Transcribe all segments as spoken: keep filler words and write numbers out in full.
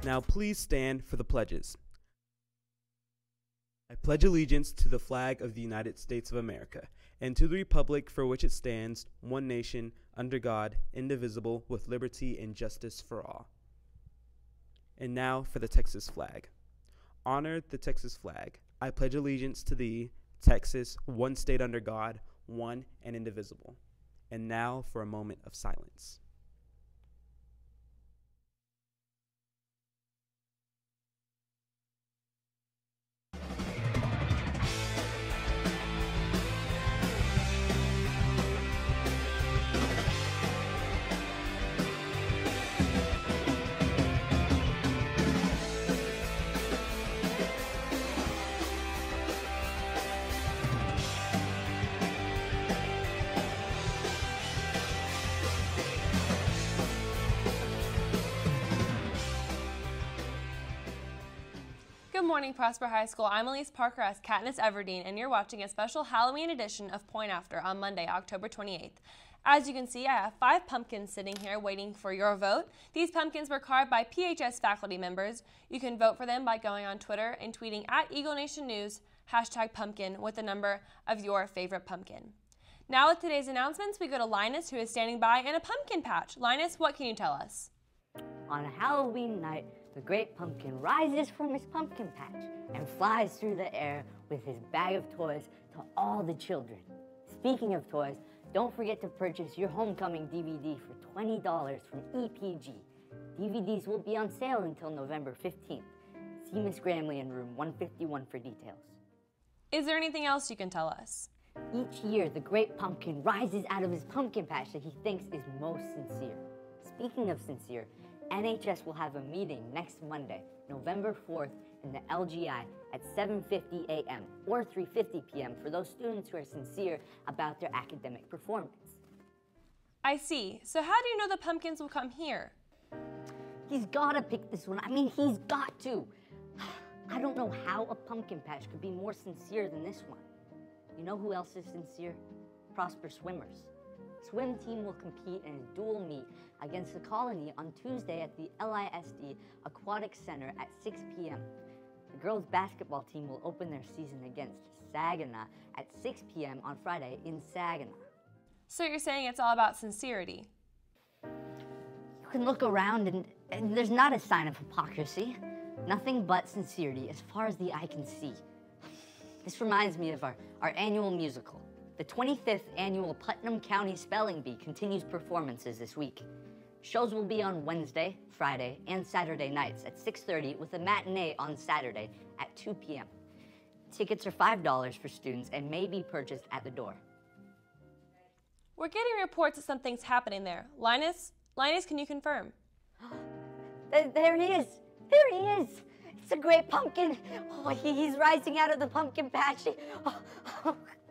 Now please stand for the pledges. I pledge allegiance to the flag of the United States of America and to the republic for which it stands, one nation, under God, indivisible, with liberty and justice for all. And now for the Texas flag. Honor the Texas flag. I pledge allegiance to thee, Texas, one state under God, one and indivisible. And now for a moment of silence. Good morning, Prosper High School. I'm Elise Parker as Katniss Everdeen, and you're watching a special Halloween edition of Point After on Monday, October twenty-eighth. As you can see, I have five pumpkins sitting here waiting for your vote. These pumpkins were carved by P H S faculty members. You can vote for them by going on Twitter and tweeting at Eagle Nation News, hashtag pumpkin, with the number of your favorite pumpkin. Now with today's announcements, we go to Linus, who is standing by in a pumpkin patch. Linus, what can you tell us? On a Halloween night, the great pumpkin rises from his pumpkin patch and flies through the air with his bag of toys to all the children. Speaking of toys, don't forget to purchase your homecoming D V D for twenty dollars from E P G. D V Ds will be on sale until November fifteenth. See Miss Gramley in room one fifty-one for details. Is there anything else you can tell us? Each year, the great pumpkin rises out of his pumpkin patch that he thinks is most sincere. Speaking of sincere, N H S will have a meeting next Monday, November fourth, in the L G I at seven fifty a m or three fifty p m for those students who are sincere about their academic performance. I see. So how do you know the pumpkins will come here? He's gotta pick this one. I mean, he's got to. I don't know how a pumpkin patch could be more sincere than this one. You know who else is sincere? Prosper Swimmers. Swim team will compete in a dual meet against the Colony on Tuesday at the L I S D Aquatic Center at six p m The girls basketball team will open their season against Saginaw at six p m on Friday in Saginaw. So you're saying it's all about sincerity? You can look around and, and there's not a sign of hypocrisy. Nothing but sincerity as far as the eye can see. This reminds me of our, our annual musical. The twenty-fifth annual Putnam County Spelling Bee continues performances this week. Shows will be on Wednesday, Friday, and Saturday nights at six thirty with a matinee on Saturday at two p m Tickets are five dollars for students and may be purchased at the door. We're getting reports that something's happening there. Linus, Linus, can you confirm? There, there he is. There he is. It's a great pumpkin. Oh, he, he's rising out of the pumpkin patch. Oh, oh.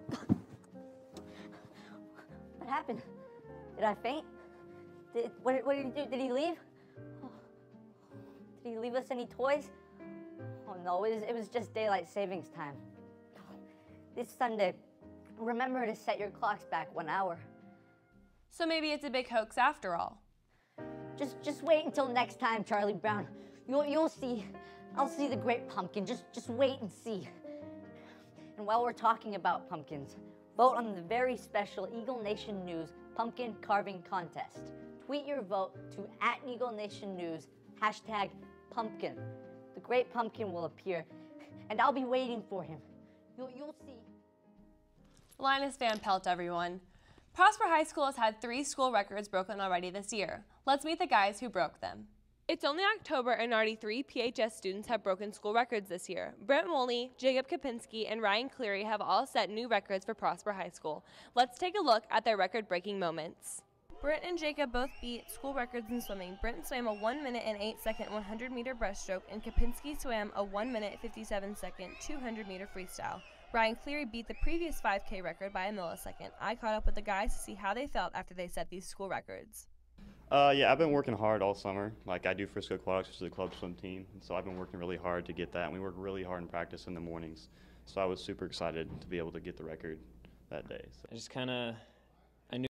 What happened? Did I faint? Did, what, what did he do? Did he leave? Oh. Did he leave us any toys? Oh no, it was, it was just daylight savings time. This Sunday, remember to set your clocks back one hour. So maybe it's a big hoax after all. Just, just wait until next time, Charlie Brown. You'll, you'll see. I'll see the great pumpkin. Just, just wait and see. And while we're talking about pumpkins, vote on the very special Eagle Nation News Pumpkin Carving Contest. Tweet your vote to at Eagle Nation News, hashtag pumpkin. The great pumpkin will appear, and I'll be waiting for him. You'll, you'll see. Linus Van Pelt, everyone. Prosper High School has had three school records broken already this year. Let's meet the guys who broke them. It's only October and already three P H S students have broken school records this year. Brent Moley, Jacob Kapinski, and Ryan Cleary have all set new records for Prosper High School. Let's take a look at their record-breaking moments. Brent and Jacob both beat school records in swimming. Brent swam a one minute and eight second one hundred meter breaststroke, and Kapinski swam a one minute fifty-seven second two hundred meter freestyle. Ryan Cleary beat the previous five K record by a millisecond. I caught up with the guys to see how they felt after they set these school records. Uh, yeah, I've been working hard all summer. Like I do Frisco Aquatics, which is a club swim team, and so I've been working really hard to get that. And we work really hard in practice in the mornings. So I was super excited to be able to get the record that day. So. I just kind of